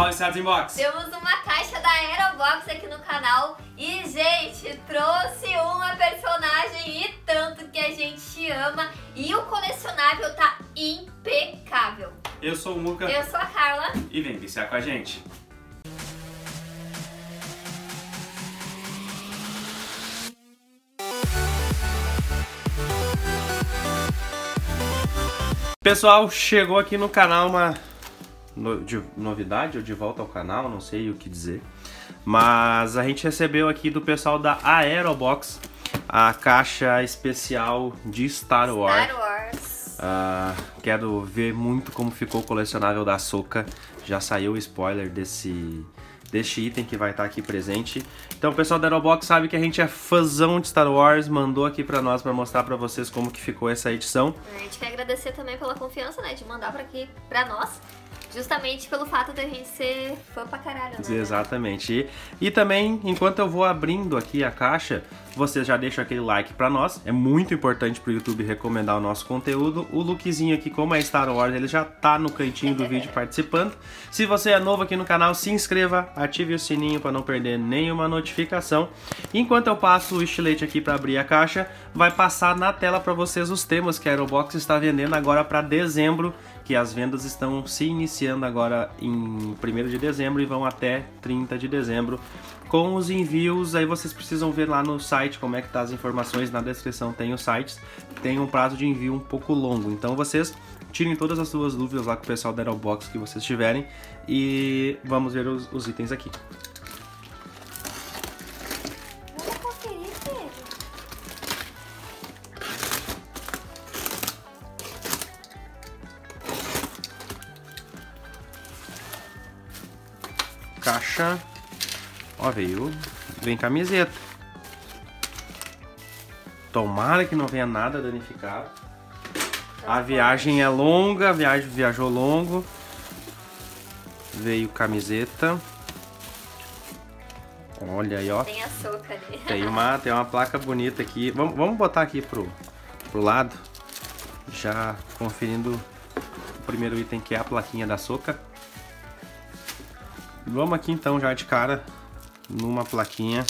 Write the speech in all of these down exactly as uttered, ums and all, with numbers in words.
canal Viciados em Box. Temos uma caixa da Aerobox aqui no canal e, gente, trouxe uma personagem e tanto que a gente ama e o colecionável tá impecável. Eu sou o Muca. Eu sou a Carla. E vem viciar com a gente. Pessoal, chegou aqui no canal uma no, de, novidade, ou de volta ao canal, não sei o que dizer. Mas a gente recebeu aqui do pessoal da Aerobox a caixa especial de Star Wars. Star Wars. Uh, quero ver muito como ficou o colecionável da Ahsoka. Já saiu o spoiler desse, desse item que vai estar aqui presente. Então o pessoal da Aerobox sabe que a gente é fãzão de Star Wars, mandou aqui pra nós pra mostrar pra vocês como que ficou essa edição. A gente quer agradecer também pela confiança, né, de mandar pra aqui pra nós. Justamente pelo fato de a gente ser fã pra caralho, né? Exatamente. E, e também, enquanto eu vou abrindo aqui a caixa, vocês já deixam aquele like pra nós. É muito importante pro YouTube recomendar o nosso conteúdo. O Lukezinho aqui, como é Star Wars, ele já tá no cantinho do vídeo participando. Se você é novo aqui no canal, se inscreva, ative o sininho pra não perder nenhuma notificação. Enquanto eu passo o estilete aqui pra abrir a caixa, vai passar na tela pra vocês os temas que a Aerobox está vendendo agora pra dezembro, que as vendas estão se iniciando agora em primeiro de dezembro e vão até trinta de dezembro. Com os envios, aí vocês precisam ver lá no site como é que tá as informações, na descrição tem os sites. Tem um prazo de envio um pouco longo, então vocês tirem todas as suas dúvidas lá com o pessoal da Aerobox que vocês tiverem e vamos ver os, os itens aqui. Vamos conferir, Pedro. Caixa, ó, veio, vem camiseta. Tomara que não venha nada danificado. A viagem é longa, a viagem viajou longo. Veio camiseta. Olha aí, ó. Tem a Ahsoka ali. Tem uma, tem uma placa bonita aqui. Vamos, vamos botar aqui pro, pro lado. Já conferindo o primeiro item, que é a plaquinha da Ahsoka. Vamos aqui então já de cara numa plaquinha.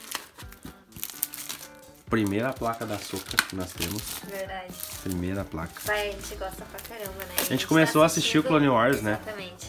Primeira placa da Ahsoka que nós temos. Verdade. Primeira placa. Vai, a gente gosta pra caramba, né? A gente, a gente começou tá a assistir o Clone Wars, né? Exatamente.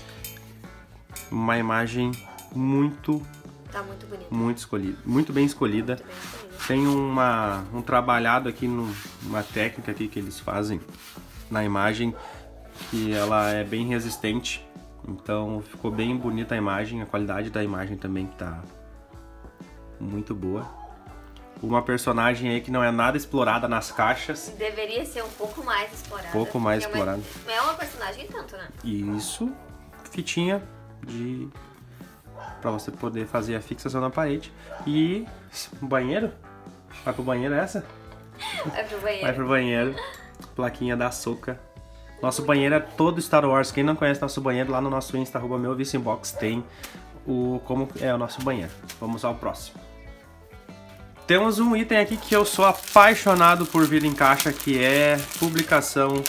Uma imagem muito... Tá muito bonita. Muito escolhida. Muito bem escolhida. Muito bem escolhida. Tem uma, um trabalhado aqui, numa técnica aqui que eles fazem na imagem, que ela é bem resistente. Então ficou bem bonita a imagem, a qualidade da imagem também tá muito boa. Uma personagem aí que não é nada explorada nas caixas. Deveria ser um pouco mais explorada. Um pouco mais explorada. É uma, é uma personagem tanto, né? E isso, fitinha de... pra você poder fazer a fixação na parede. E banheiro? Vai pro banheiro essa? Vai pro banheiro. Vai pro banheiro. Plaquinha da Ahsoka. Nosso banheiro é todo Star Wars. Quem não conhece nosso banheiro, lá no nosso Insta, arroba meu Viciados em Box, tem o como é o nosso banheiro. Vamos ao próximo. Temos um item aqui que eu sou apaixonado por vir em caixa, que é publicação,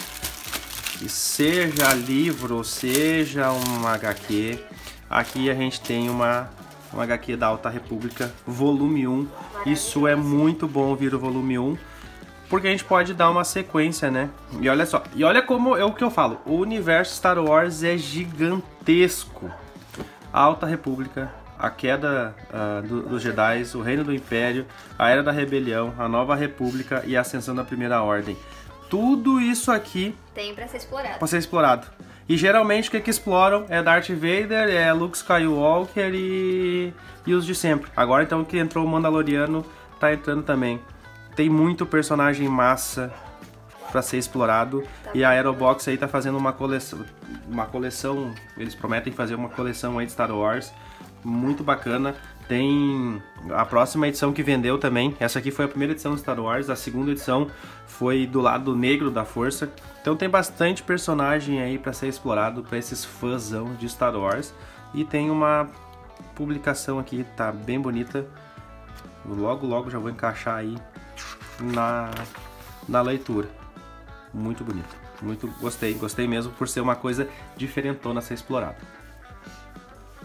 seja livro, seja um agá quê. Aqui a gente tem uma, uma agá quê da Alta República, volume um. Isso é muito bom vir o volume um. Porque a gente pode dar uma sequência, né? E olha só, e olha como é o que eu falo, o universo Star Wars é gigantesco. A Alta República, a queda uh, do, dos Jedi, o Reino do Império, a Era da Rebelião, a Nova República e a Ascensão da Primeira Ordem. Tudo isso aqui tem pra ser explorado. Pra ser explorado. E geralmente o que, que exploram é Darth Vader, é Luke Skywalker e, e os de sempre. Agora então que entrou o Mandaloriano, tá entrando também. Tem muito personagem massa para ser explorado. Tá. E a Aerobox aí tá fazendo uma coleção, uma coleção, eles prometem fazer uma coleção aí de Star Wars muito bacana. Tem a próxima edição que vendeu também. Essa aqui foi a primeira edição de Star Wars, a segunda edição foi do lado negro da Força. Então tem bastante personagem aí para ser explorado para esses fãzão de Star Wars. E tem uma publicação aqui, tá bem bonita. Logo logo já vou encaixar aí na, na leitura. Muito bonito, muito gostei, gostei mesmo por ser uma coisa diferentona a ser explorada.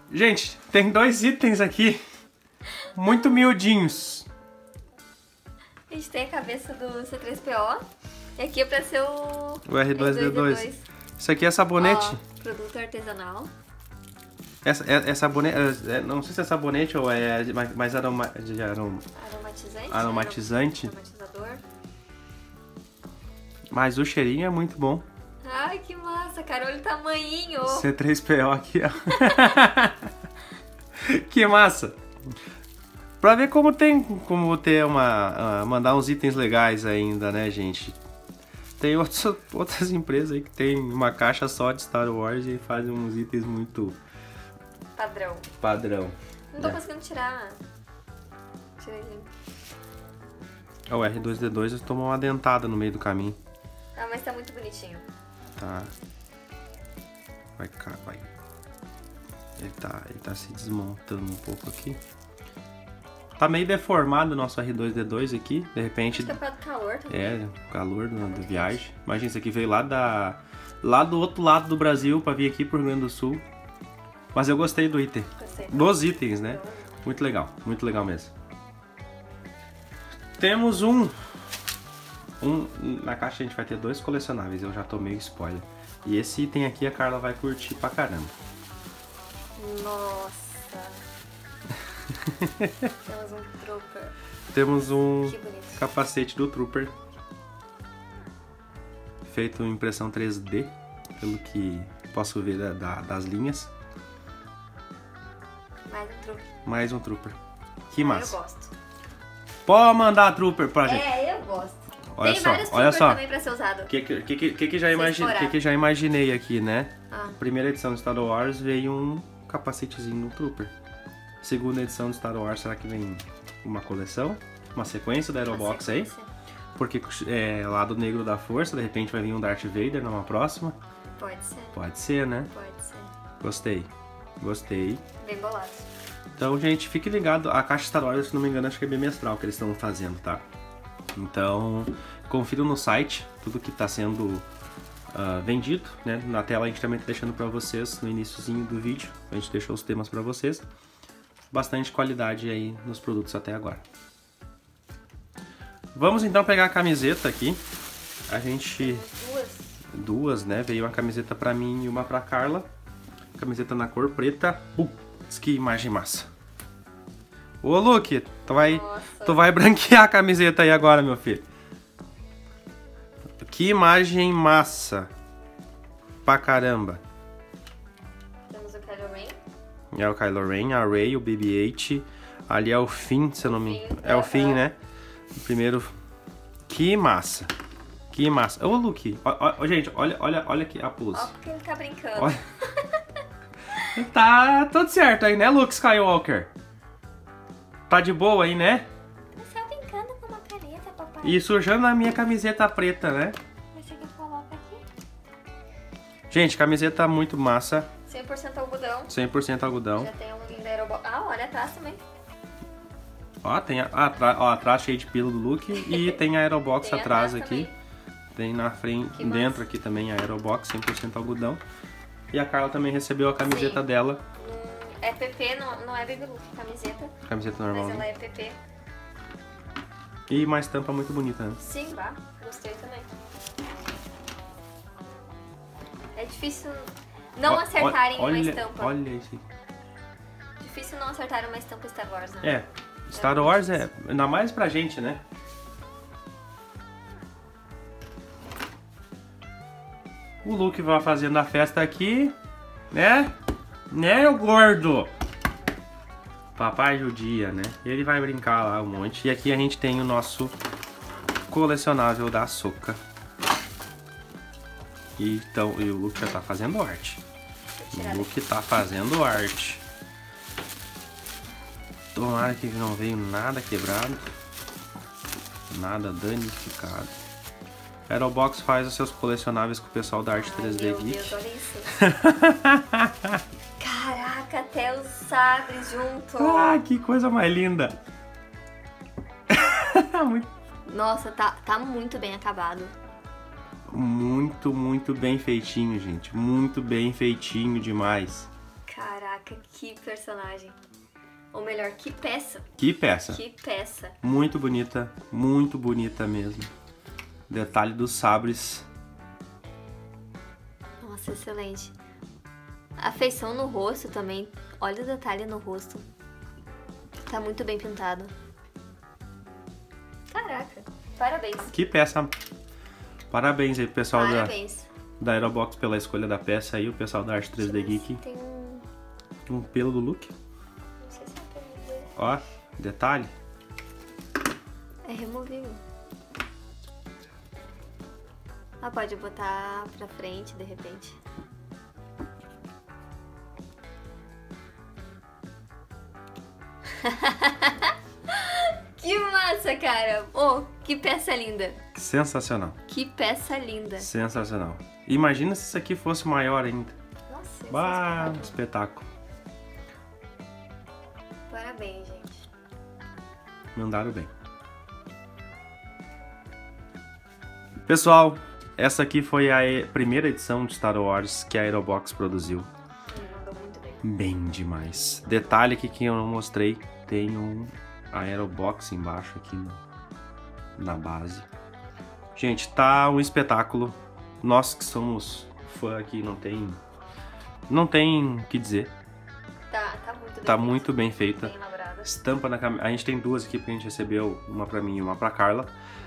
Gente, tem dois itens aqui muito miudinhos. A gente tem a cabeça do C três P O e aqui é pra ser o, o R dois D dois. Isso aqui é sabonete. Ó, produto artesanal. Essa, é, é sabonete, é, não sei se é sabonete ou é mais, mais aroma, de arom, aromatizante. aromatizante. Aromatizador. Mas o cheirinho é muito bom. Ai, que massa, cara. Olha o tamanhinho. C três P O aqui, ó. Que massa. Pra ver como tem, como ter uma, uh, mandar uns itens legais ainda, né, gente? Tem outros, outras empresas aí que tem uma caixa só de Star Wars e fazem uns itens muito... Padrão. Padrão. Não tô é. conseguindo tirar. Tirei. O R dois D dois tomou uma dentada no meio do caminho. Ah, mas tá muito bonitinho. Tá. Vai cá, vai. Ele tá, ele tá se desmontando um pouco aqui. Tá meio deformado o nosso R dois D dois aqui. De repente... Acho que é por causa do calor também. É, o calor da, da viagem. Imagina, isso aqui veio lá, da, lá do outro lado do Brasil pra vir aqui pro Rio Grande do Sul. Mas eu gostei do item. Gostei. Dos itens, né? Muito legal, muito legal mesmo. Temos um, um... Na caixa a gente vai ter dois colecionáveis, eu já tomei spoiler. E esse item aqui a Carla vai curtir pra caramba. Nossa. Temos um Trooper. Temos um Que bonito. capacete do Trooper. Feito em impressão três D, pelo que posso ver da, da, das linhas. Mais um Trooper. Mais um Trooper. Que Ah, massa. eu gosto. Pode mandar Trooper pra gente. É, eu gosto. Olha Tem só, vários olha Troopers só. também pra ser usado. O que, que, que, que, que, já Sem imagi explorar. que, que já imaginei aqui, né? Ah. Primeira edição de Star Wars veio um capacetezinho do Trooper. Segunda edição de Star Wars, será que vem uma coleção? Uma sequência da Aerobox Uma aí? sequência. Porque é lado negro da força, de repente vai vir um Darth Vader numa próxima. Pode ser. Pode ser, né? Pode ser. Gostei. Gostei. Bem bolado. Então, gente, fique ligado. A caixa Star Wars, se não me engano, acho que é bimestral que eles estão fazendo, tá? Então, confira no site tudo que está sendo uh, vendido, né? Na tela a gente também está deixando para vocês no iniciozinho do vídeo. A gente deixou os temas para vocês. Bastante qualidade aí nos produtos até agora. Vamos então pegar a camiseta aqui. A gente... Duas. Duas, né? Veio uma camiseta para mim e uma para Carla. Camiseta na cor preta. Putz, que imagem massa. Ô, Luke, tu vai, tu vai branquear a camiseta aí agora, meu filho. Que imagem massa. Pra caramba. Temos o Kylo Ren. É o Kylo Ren, a Rey, o B B oito. Ali é o Finn, se eu não me engano. É o Finn, né? O primeiro. Que massa. Que massa. Ô, Luke. Ó, ó, gente, olha, olha, olha aqui a pose. Ó, porque ele tá brincando. Olha. Tá tudo certo aí, né, Luke Skywalker? Tá de boa aí, né? Você tá brincando com uma caneta, papai? E sujando a minha camiseta preta, né? Você que coloca aqui. Gente, camiseta muito massa. cem por cento algodão. cem por cento algodão. Já tem um login da Aerobox. Ah, olha atrás também. Ó, tem a, a, ó, atrás cheio de pelo do Luke. E tem a Aerobox Tem atrás atrás aqui. também. Tem na frente, Que dentro massa. aqui também a Aerobox, cem por cento algodão. E a Carla também recebeu a camiseta Sim. dela. Hum, é P P, não, não é Baby Look, camiseta. Camiseta normal. Mas ela é P P. E uma estampa muito bonita, né? Sim, vá. Gostei também. É difícil não Ó, acertarem ó, olha, uma estampa. Olha isso aí. Difícil não acertar uma estampa Star Wars, né? É, Star Wars é, ainda mais pra gente, né? O Luke vai fazendo a festa aqui, né? Né, o gordo? Papai judia, né? Ele vai brincar lá um monte. E aqui a gente tem o nosso colecionável da Ahsoka. E, então, e o Luke já tá fazendo arte. O Luke tá fazendo arte. Tomara que não veio nada quebrado. Nada danificado. A Aerobox faz os seus colecionáveis com o pessoal da Arte Ai, três D meu Geek. Deus, olha isso. Caraca, até os sabres junto. Ah, que coisa mais linda. muito, Nossa, tá, tá muito bem acabado. muito, muito bem feitinho, gente. Muito bem feitinho demais. Caraca, Caraca, que personagem. Ou melhor, que peça. Que peça. Que peça. Muito bonita, muito bonita mesmo. Detalhe dos sabres. Nossa, excelente. A feição no rosto também. Olha o detalhe no rosto. Tá muito bem pintado. Caraca, parabéns. Que peça. Parabéns aí pro pessoal da, Parabéns. da Aerobox pela escolha da peça aí, o pessoal da Arte três D Deixa eu ver Geek. se Tem um... Um pelo do look. Não sei se é removível. Ó, detalhe. É removível. Ah, pode botar pra frente de repente. Que massa, cara! Oh, que peça linda! Sensacional. Que peça linda! Sensacional. Imagina se isso aqui fosse maior ainda. Nossa, esse Bah, é espetáculo. Parabéns, gente. Mandaram bem. Pessoal, essa aqui foi a e- primeira edição de Star Wars que a Aerobox produziu. Me mandou muito bem. Bem demais. Detalhe aqui que eu não mostrei, tem um Aerobox embaixo aqui no- na base. Gente, tá um espetáculo. Nós que somos fã aqui não tem não tem o que dizer. Tá, tá muito bem. Tá feito. muito bem feita. Bem elaborada. Estampa na camiseta. A gente tem duas aqui porque a gente recebeu, uma pra mim e uma pra Carla.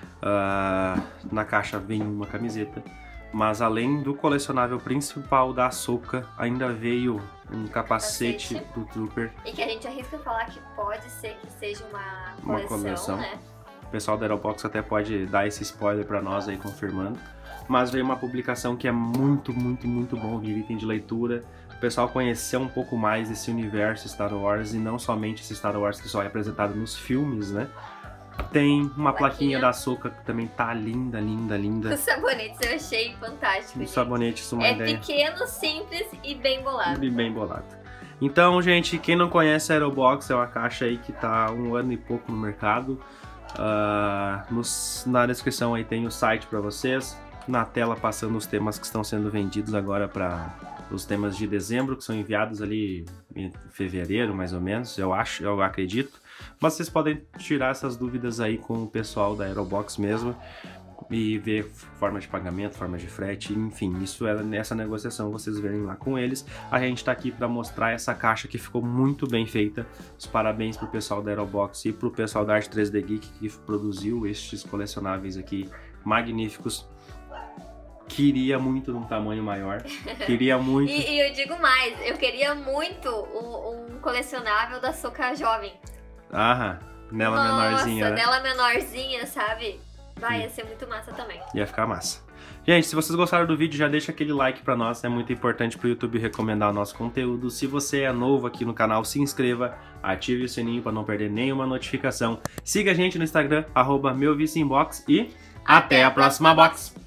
Ah, na caixa vem uma camiseta. Mas além do colecionável principal da Ahsoka, ainda veio um capacete, Capacete. do Trooper. E que a gente arrisca falar que pode ser que seja uma Uma coleção, coleção. né? O pessoal da Aerobox até pode dar esse spoiler pra nós aí, confirmando. Mas veio uma publicação que é muito, muito, muito bom de item de leitura. O pessoal conhecer um pouco mais desse universo Star Wars e não somente esse Star Wars que só é apresentado nos filmes, né? Tem uma plaquinha, Plaquinha. da Ahsoka que também tá linda, linda, linda. Os sabonetes eu achei fantástico, Um gente. sabonete, isso é uma É ideia pequeno, simples e bem bolado. e bem bolado. Então, gente, quem não conhece a Aerobox, é uma caixa aí que tá há um ano e pouco no mercado. Ah, nos- na descrição aí tem o site para vocês. Na tela passando os temas que estão sendo vendidos agora para os temas de dezembro, que são enviados ali em fevereiro, mais ou menos, eu acho, eu acredito. Mas vocês podem tirar essas dúvidas aí com o pessoal da Aerobox mesmo e ver forma de pagamento, forma de frete, enfim, isso é nessa negociação, vocês verem lá com eles. A gente tá aqui para mostrar essa caixa que ficou muito bem feita. Os parabéns pro pessoal da Aerobox e pro pessoal da Arte três D Geek que produziu estes colecionáveis aqui magníficos. Queria muito num tamanho maior, queria muito... E, e eu digo mais, eu queria muito um, um colecionável da Ahsoka jovem. Aham, nela Nossa, menorzinha, né? dela menorzinha, sabe? Vai, ia ser muito massa também. Ia ficar massa. Gente, se vocês gostaram do vídeo, já deixa aquele like pra nós, é muito importante pro YouTube recomendar o nosso conteúdo. Se você é novo aqui no canal, se inscreva, ative o sininho pra não perder nenhuma notificação. Siga a gente no Instagram, arroba meu viceinbox e até, Até a a próxima próxima box!